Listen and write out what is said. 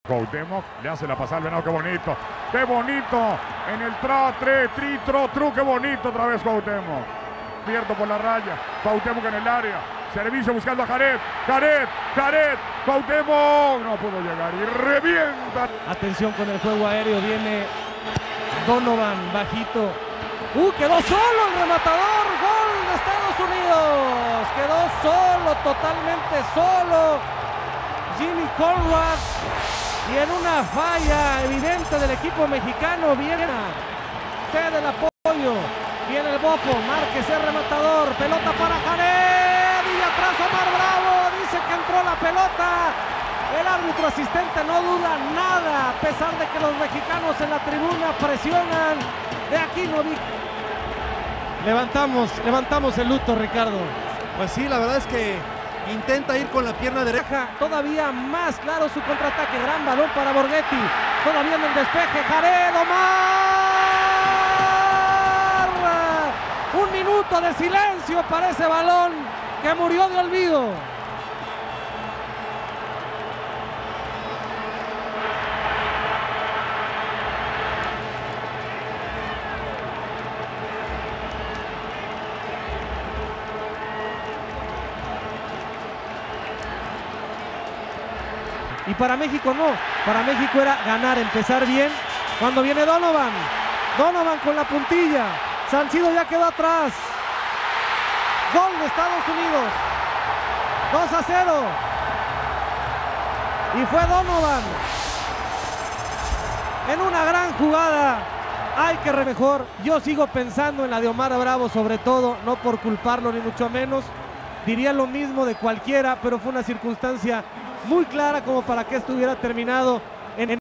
Cuauhtémoc le hace la pasada al Venado, qué bonito en el tru, qué bonito otra vez Cuauhtémoc, pierdo por la raya, Cuauhtémoc en el área, servicio buscando a Jared, Cuauhtémoc no pudo llegar y revienta. Atención con el juego aéreo, viene Donovan bajito, quedó solo el rematador, gol de Estados Unidos, quedó solo, totalmente solo Jimmy Conrad. Y en una falla evidente del equipo mexicano viene el apoyo, viene el Bofo, Márquez el rematador, pelota para Jared y atrás Omar Bravo, dice que entró la pelota, el árbitro asistente no duda nada, a pesar de que los mexicanos en la tribuna presionan, de aquí no vi. Levantamos el luto, Ricardo. Pues sí, la verdad es que intenta ir con la pierna derecha. Todavía más claro su contraataque. Gran balón para Borghetti. Todavía en el despeje. Jared, Omar. Un minuto de silencio para ese balón que murió de olvido. Y para México no, para México era ganar, empezar bien. Cuando viene Donovan con la puntilla, Salcido ya quedó atrás. Gol de Estados Unidos, 2-0. Y fue Donovan en una gran jugada. Hay que mejor. Yo sigo pensando en la de Omar Bravo, sobre todo, no por culparlo ni mucho menos. Diría lo mismo de cualquiera, pero fue una circunstancia muy clara como para que estuviera terminado en